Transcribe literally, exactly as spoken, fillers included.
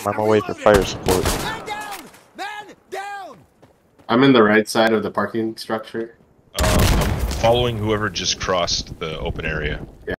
I'm away for fire support. Man down! Man down! I'm in the right side of the parking structure. Um, I'm following whoever just crossed the open area.